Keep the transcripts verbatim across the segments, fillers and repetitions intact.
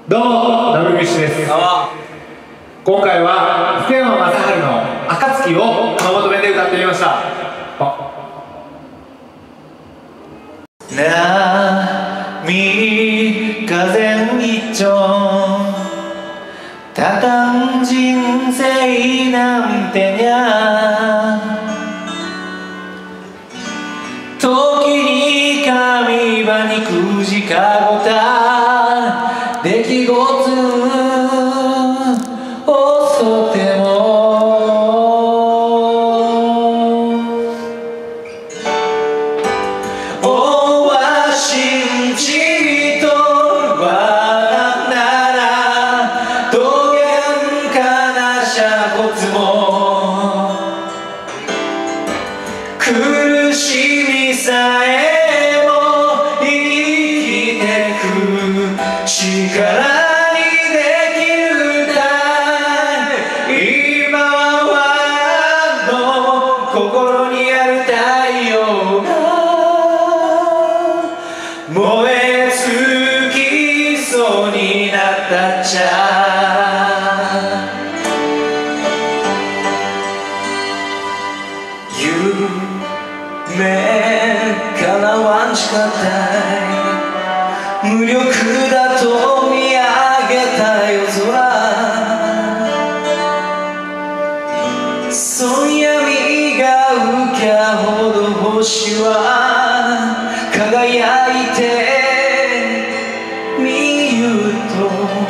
どうも、ダブルビッシュです。今回は福山雅治の「暁」を熊本弁で歌ってみました。 波風一丁多感人生なんてにゃ時に神場にくじかごた出来事恐ってもおは信じとるわならどげんかなしゃこつも苦しみさえも生きてく力心にある太陽が燃え尽きそうになったっちゃ夢叶わんしかったい無力だと見上げた夜空そん闇が浮きゃほど星は輝いて見ゆと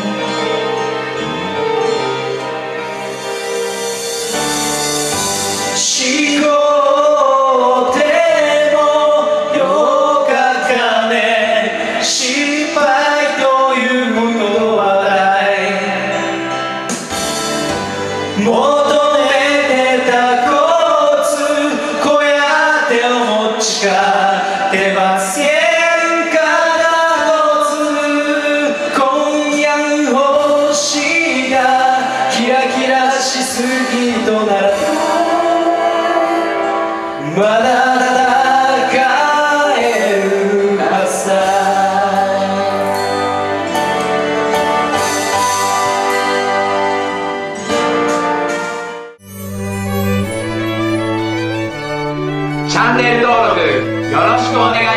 思考でもよかかね失敗ということはない求め誓ってませんからごつ今夜星がキラキラしすぎとならまだ戦える朝チャンネル登録よろしくお願いします。